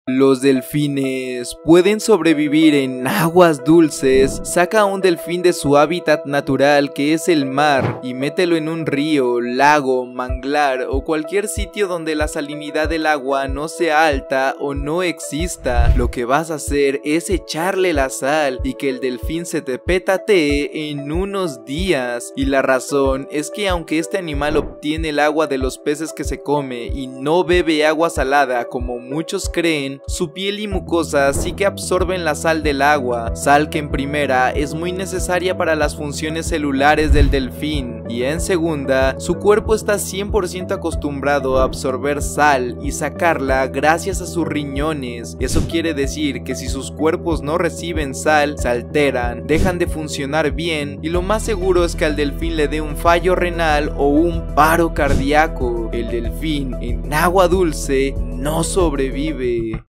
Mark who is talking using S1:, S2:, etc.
S1: Los delfines pueden sobrevivir en aguas dulces. Saca a un delfín de su hábitat natural, que es el mar, y mételo en un río, lago, manglar o cualquier sitio donde la salinidad del agua no sea alta o no exista. Lo que vas a hacer es echarle la sal y que el delfín se te petatee en unos días. Y la razón es que aunque este animal obtiene el agua de los peces que se come y no bebe agua salada como muchos creen, su piel y mucosa sí que absorben la sal del agua, sal que en primera es muy necesaria para las funciones celulares del delfín, y en segunda, su cuerpo está 100% acostumbrado a absorber sal y sacarla gracias a sus riñones. Eso quiere decir que si sus cuerpos no reciben sal, se alteran, dejan de funcionar bien, y lo más seguro es que al delfín le dé un fallo renal o un paro cardíaco. El delfín en agua dulce no sobrevive.